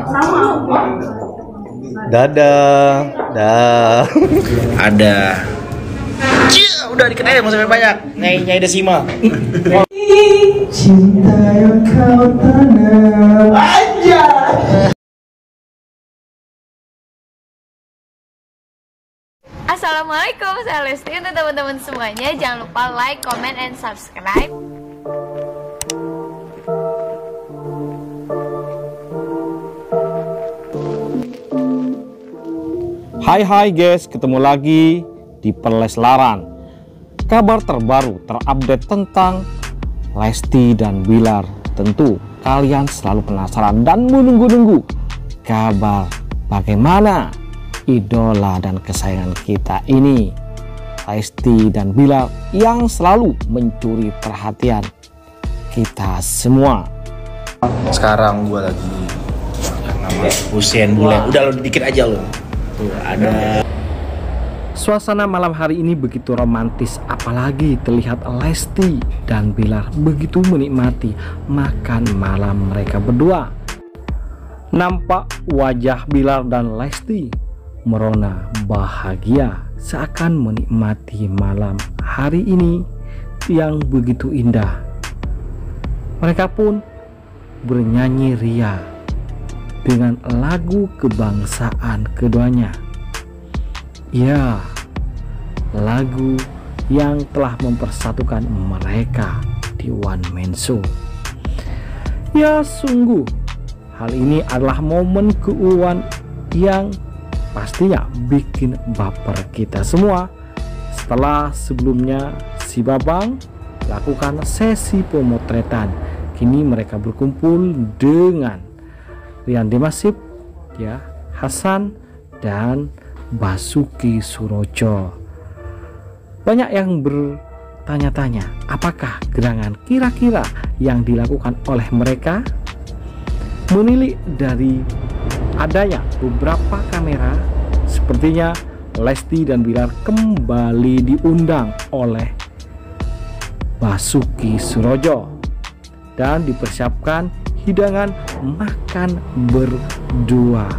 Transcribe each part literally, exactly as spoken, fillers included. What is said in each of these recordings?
Dadah, dah. Ada. Cia, udah dikit aja, mau sampai banyak. Nyai Nyai Desima. Cinta yang kau tanam aja. Assalamualaikum, saya Lesti. Untuk teman-teman semuanya, jangan lupa like, comment, and subscribe. Hai hai guys, ketemu lagi di Perleslaran. Kabar terbaru terupdate tentang Lesti dan Bilar. Tentu kalian selalu penasaran dan menunggu-nunggu kabar bagaimana idola dan kesayangan kita ini, Lesti dan Bilar, yang selalu mencuri perhatian kita semua. Sekarang gua lagi yang namanya Hussein Bule. Udah lo dikit aja lo. Tuh ada. Suasana malam hari ini begitu romantis, apalagi terlihat Lesti dan Bilar begitu menikmati makan malam mereka berdua. Nampak wajah Bilar dan Lesti merona bahagia seakan menikmati malam hari ini yang begitu indah. Mereka pun bernyanyi ria dengan lagu kebangsaan keduanya. Ya, lagu yang telah mempersatukan mereka di one man show. Ya, sungguh hal ini adalah momen keuuan yang pastinya bikin baper kita semua. Setelah sebelumnya si Babang lakukan sesi pemotretan, kini mereka berkumpul dengan Rian Demasip, ya, Hasan dan Basuki Surojo. Banyak yang bertanya-tanya, apakah gerangan kira-kira yang dilakukan oleh mereka? Menilik dari adanya beberapa kamera, sepertinya Lesti dan Bilar kembali diundang oleh Basuki Surojo dan dipersiapkan hidangan makan berdua.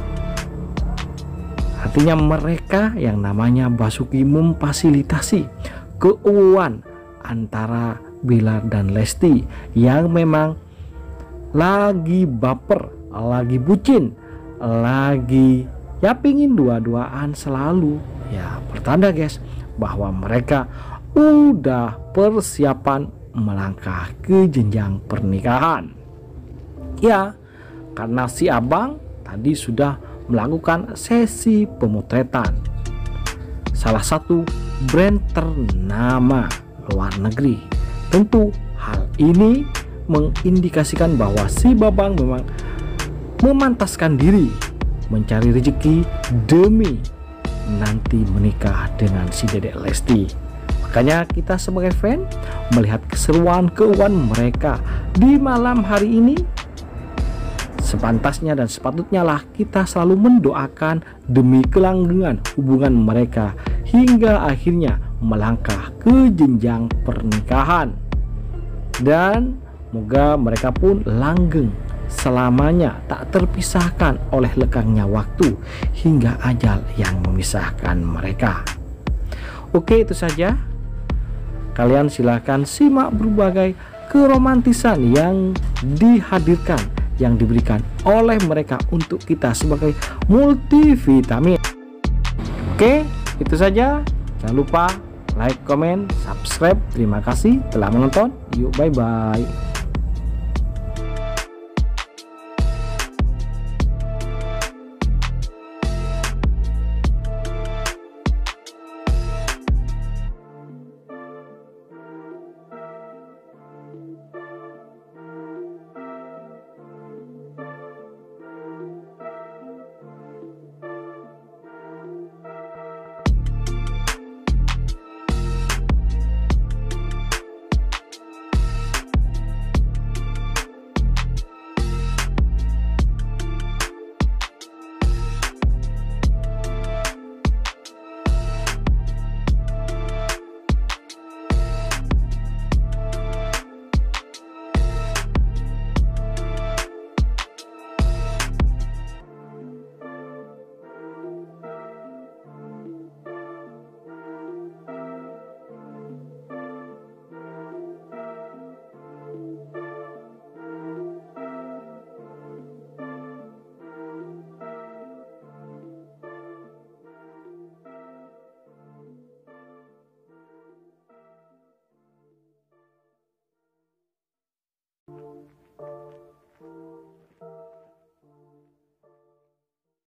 Artinya mereka yang namanya Basuki memfasilitasi keuuan antara Bilar dan Lesti yang memang lagi baper, lagi bucin, lagi ya pingin dua-duaan selalu. Ya, pertanda guys bahwa mereka udah persiapan melangkah ke jenjang pernikahan. Ya, karena si Abang tadi sudah melakukan sesi pemotretan salah satu brand ternama luar negeri. Tentu hal ini mengindikasikan bahwa si Babang memang memantaskan diri mencari rezeki demi nanti menikah dengan si Dedek Lesti. Makanya kita sebagai fan melihat keseruan keuangan mereka di malam hari ini, sepantasnya dan sepatutnya lah kita selalu mendoakan demi kelanggengan hubungan mereka hingga akhirnya melangkah ke jenjang pernikahan. Dan moga mereka pun langgeng selamanya, tak terpisahkan oleh lekangnya waktu hingga ajal yang memisahkan mereka. Oke, itu saja. Kalian silahkan simak berbagai keromantisan yang dihadirkan, yang diberikan oleh mereka untuk kita sebagai multivitamin. Oke, itu saja. Jangan lupa like, comment, subscribe. Terima kasih telah menonton. Yuk, bye-bye.